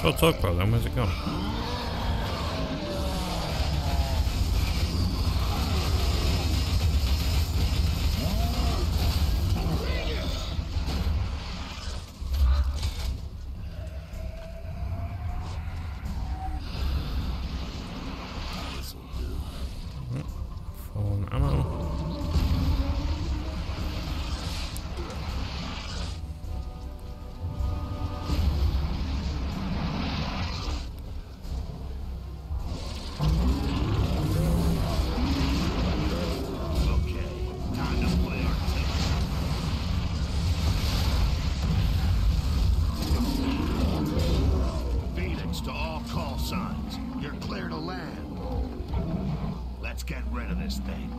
well talk about then. Where's it gone? Fallen ammo. Get rid of this thing.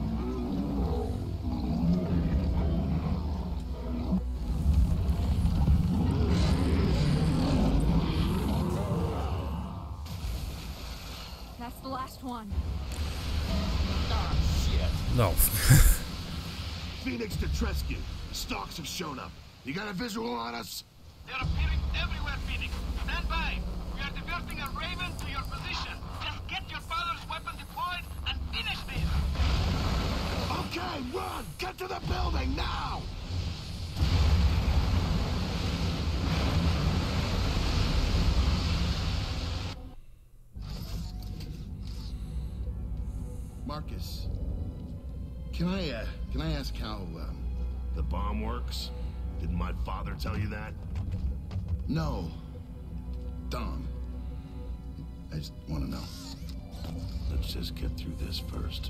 That's the last one. Ah, shit. No. Phoenix to Trescu. The stalks have shown up. You got a visual on us? They're appearing everywhere, Phoenix. Stand by. We are diverting a Raven to your position. Just get your father's weapon deployed and finish this. Okay, run! Get to the building now! Marcus, can I ask how the bomb works? Didn't my father tell you that? No, Dom. I just want to know. Let's just get through this first.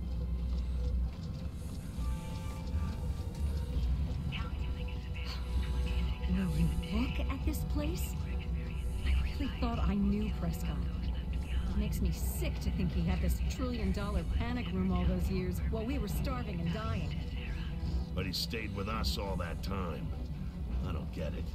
Will you look at this place? I really thought I knew Prescott. It makes me sick to think he had this trillion-dollar panic room all those years while we were starving and dying. But he stayed with us all that time. I don't get it.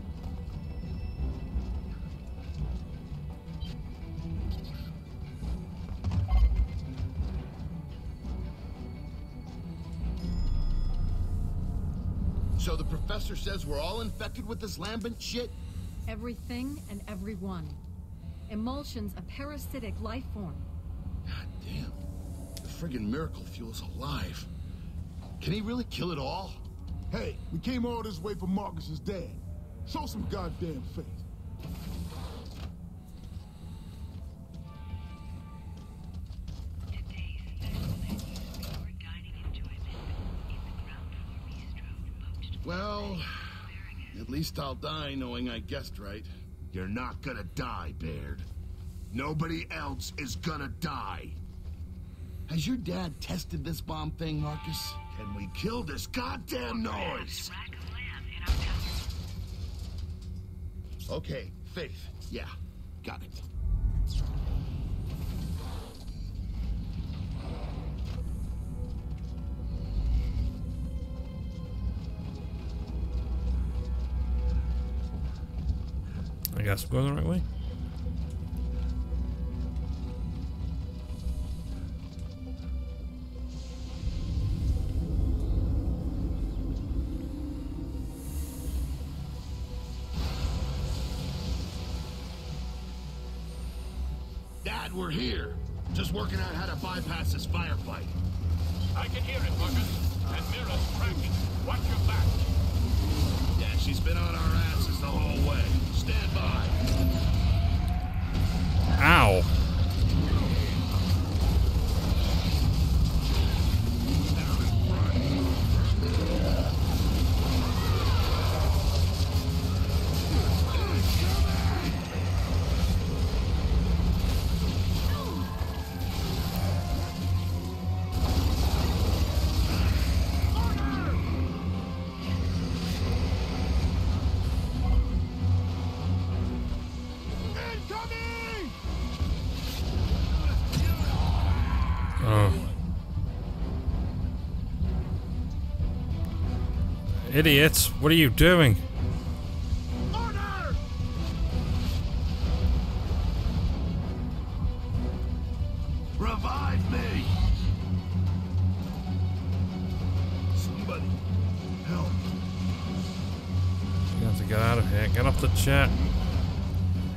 So the professor says we're all infected with this Lambent shit? Everything and everyone. Emulsion's a parasitic life form. God damn. The friggin' miracle fuel's alive. Can he really kill it all? Hey, we came all this way for Marcus's dad. Show some goddamn faith. Well, at least I'll die knowing I guessed right. You're not gonna die, Baird. Nobody else is gonna die. Has your dad tested this bomb thing, Marcus? Can we kill this goddamn noise? Okay, Faith. Yeah, got it. I guess we're going the right way. Dad, we're here. Just working out how to bypass this firefight. I can hear it, Marcus. And Mira's cracking. Watch your back. Yeah, she's been on our asses the whole way. Stand by. Ow. Idiots, what are you doing? Order! Revive me! Somebody, help. You have to get out of here. Get off the chat.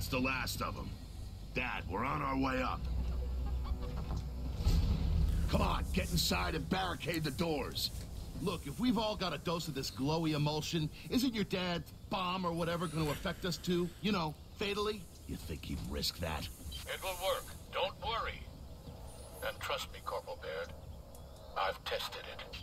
That's the last of them. Dad, we're on our way up. Come on, get inside and barricade the doors. Look, if we've all got a dose of this glowy emulsion, isn't your dad's bomb or whatever going to affect us too? You know, fatally? You think he'd risk that? It will work. Don't worry. And trust me, Corporal Baird. I've tested it.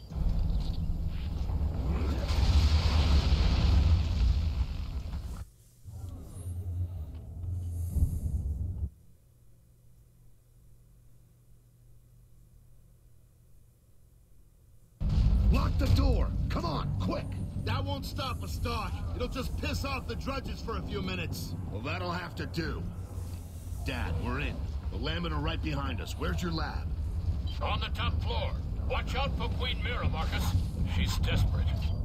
Lock the door! Come on, quick! That won't stop us, Doc. It'll just piss off the drudges for a few minutes. Well, that'll have to do. Dad, we're in. The Lambent are right behind us. Where's your lab? On the top floor. Watch out for Queen Mira, Marcus. She's desperate.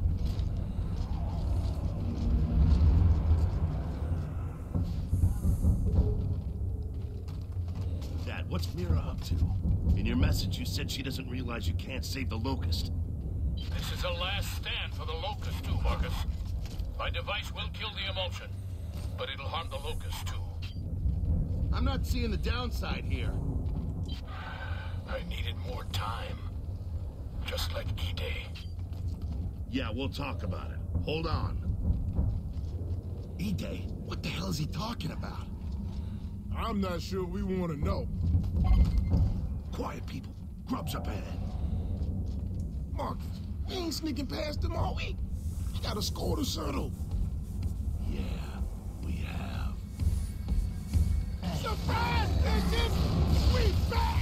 Dad, what's Mira up to? In your message, you said she doesn't realize you can't save the Locust. This is a last stand for the Locust too, Marcus. My device will kill the emulsion, but it'll harm the Locust too. I'm not seeing the downside here. I needed more time. Just like E-Day. Yeah, we'll talk about it. Hold on. E-Day? What the hell is he talking about? I'm not sure we want to know. Quiet, people. Grub's up ahead. Marcus, we ain't sneaking past them all week. You got a score to settle. Yeah, we have. Surprise, bitches! We back!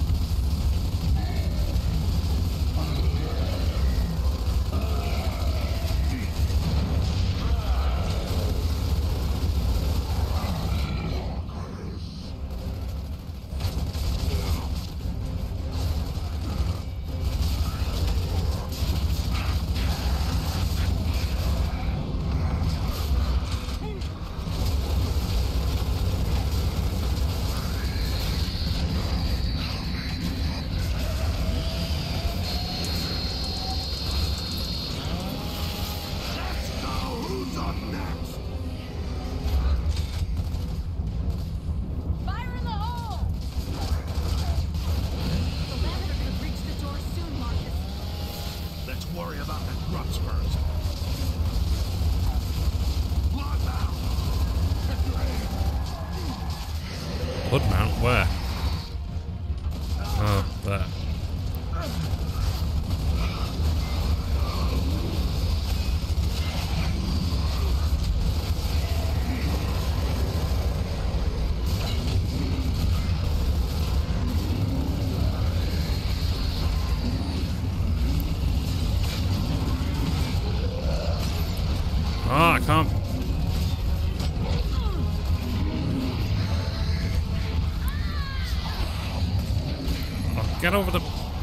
Fire in the hole! The Lambent are gonna breach the door soon, Marcus. Let's worry about the grubs first. Lock out! Blood mount? Where? Oh, there. Oh, I can't. Oh, get over the.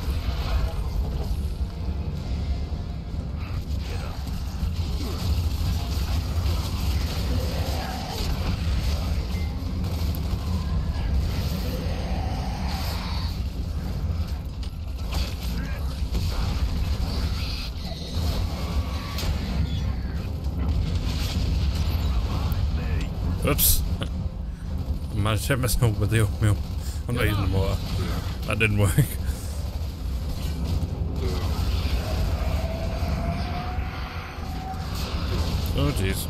Oops. I managed to hit myself with the oatmeal. I'm not using the motor. That didn't work. Oh jeez.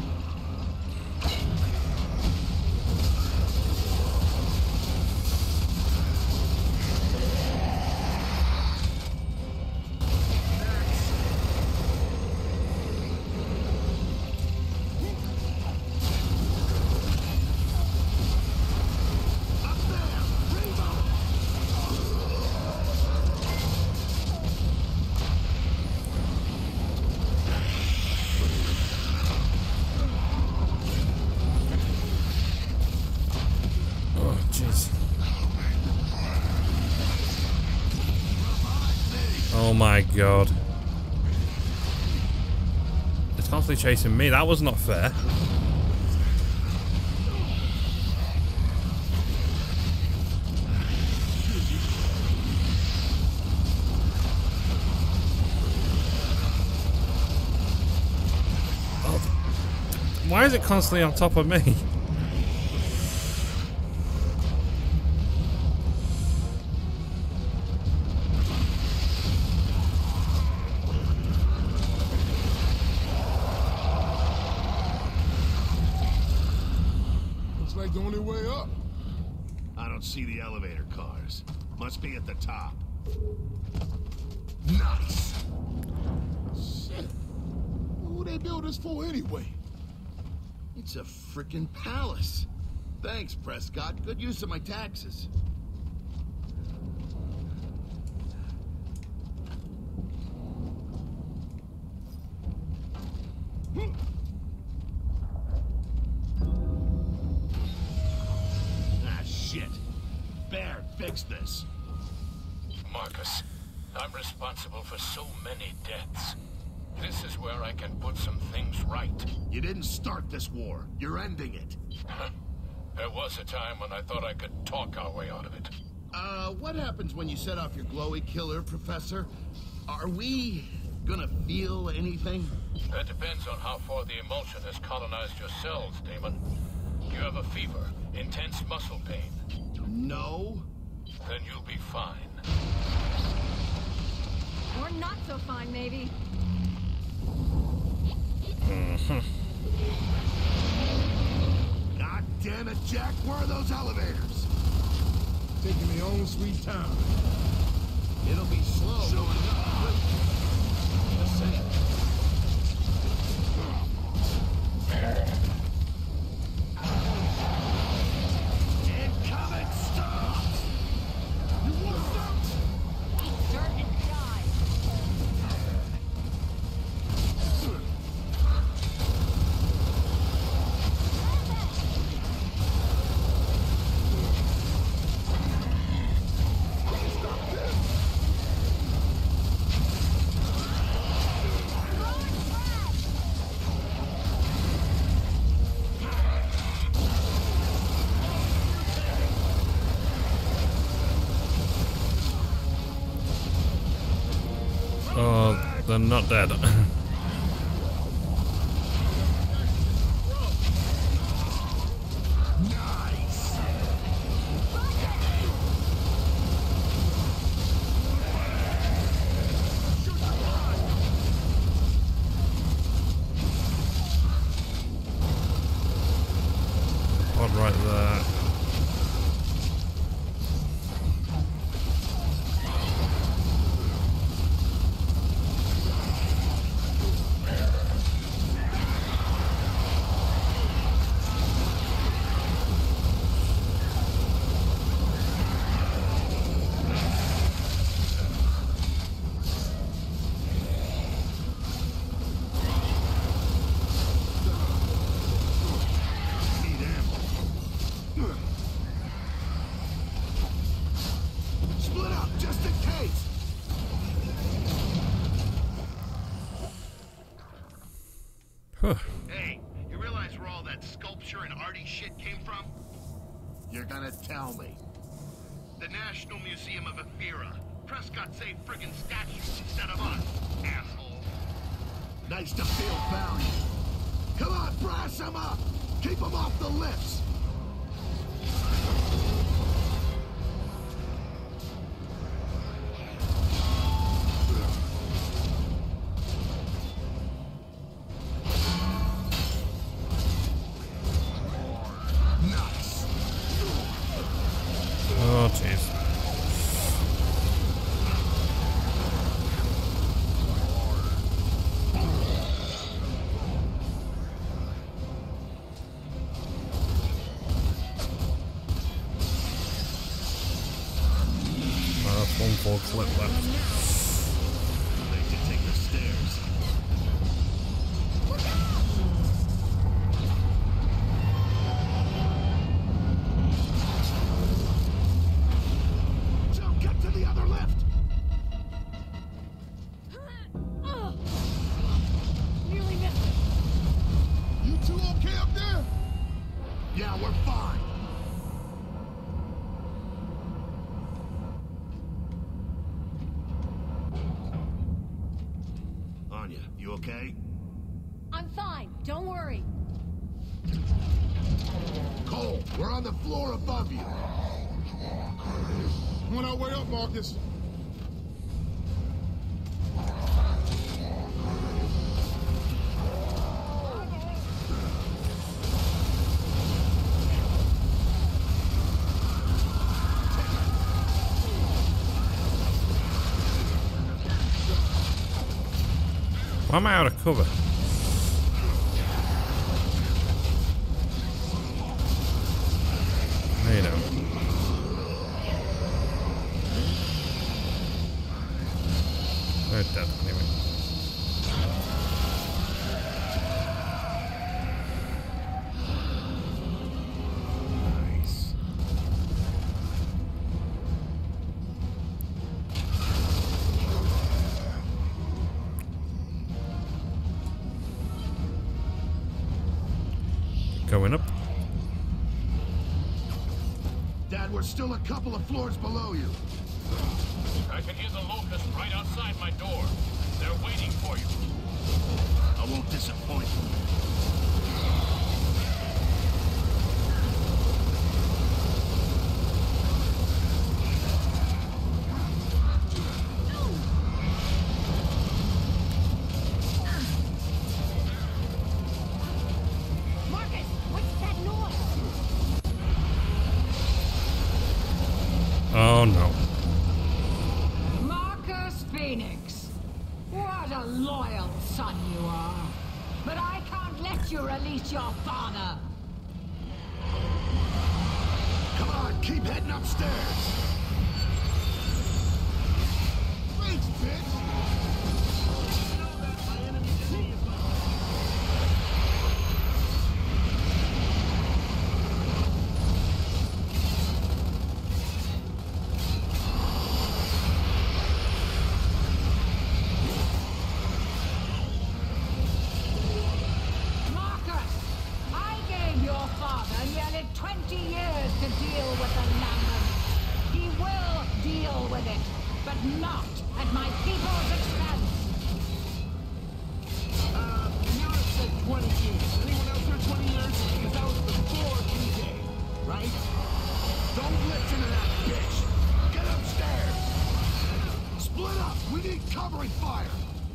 Oh my god. It's constantly chasing me. That was not fair. Oh. Why is it constantly on top of me? the only way up. I don't see the elevator cars. Must be at the top. Nice. Shit. Who they build this for anyway? It's a frickin' palace. Thanks, Prescott. Good use of my taxes. Ah, shit. Baird, fix this. Marcus, I'm responsible for so many deaths. This is where I can put some things right. You didn't start this war. You're ending it. There was a time when I thought I could talk our way out of it. What happens when you set off your glowy killer, Professor? Are we gonna feel anything? That depends on how far the emulsion has colonized your cells, Damon. You have a fever, intense muscle pain. No. Then you'll be fine. Or not so fine, maybe. God damn it, Jack. Where are those elevators? Taking their own sweet time. It'll be slow going up. Just saying. Incoming stop! You want them? Eat dirt and die. Oh, they're not dead. One right there. Split up, just in case! Huh. Hey, you realize where all that sculpture and arty shit came from? You're gonna tell me. The National Museum of Ephira. Prescott saved friggin' statues instead of us, asshole. Nice to feel valued. Come on, brass him up! Keep him off the lips! Nice! Oh, jeez. One full clip left. They can take the stairs. Jump, get to the other lift! Ugh. Nearly missed it. You two okay up there? Yeah, we're fine. Anya, you okay? I'm fine. Don't worry. Cole, we're on the floor above you. On our way up, Marcus. Why am I out of cover? There you go. They're dead anyway. Nice. Going up. Dad, we're still a couple of floors below you. I can hear the locusts right outside my door. They're waiting for you. I won't disappoint. Marcus, what's that noise? Oh no. Marcus Phoenix. What a loyal son you are. But I can't let you release your father. Come on, keep heading upstairs. Thanks, bitch. Marcus, I gave your father nearly 20 years to deal with the Lambent. He will deal with it, but not at my people's expense. Nero said 20 years. Anyone else heard 20 years? Because that was before D-Day, right? Don't listen to that bitch. Get upstairs. Split up. We need covering fire.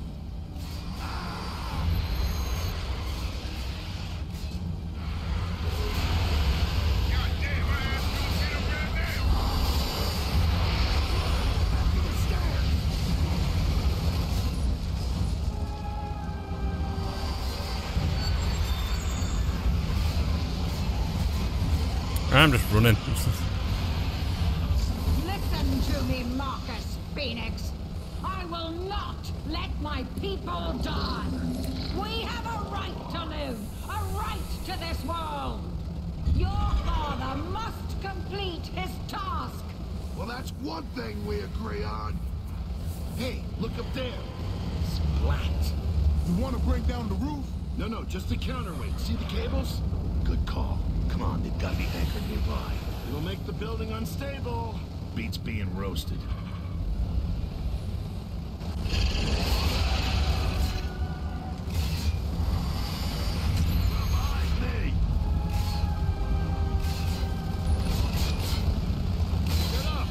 Back to the stairs. I'm just running. Listen to me, Marcus Phoenix. I will not let my people die. We have a right to live, a right to this world. Your father must complete his task. Well, that's one thing we agree on. Hey, look up there. Splat. You want to bring down the roof? No, just the counterweight. See the cables? Good call. Come on, they've got to be anchored nearby. It'll make the building unstable. Beats being roasted. Behind me. Get up.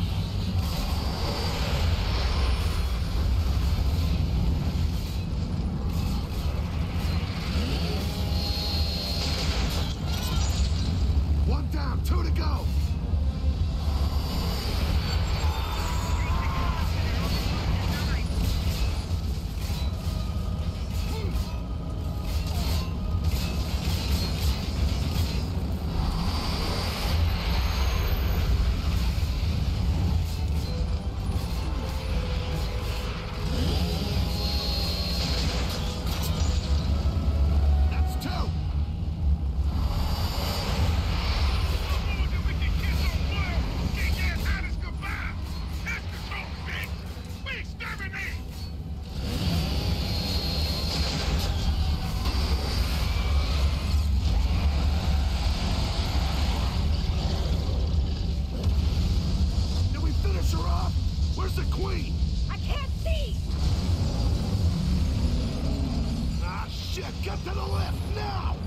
One down, two to go. That's two. Did we finish her off? Where's the queen? I can't see. Ah, shit, get to the lift, now!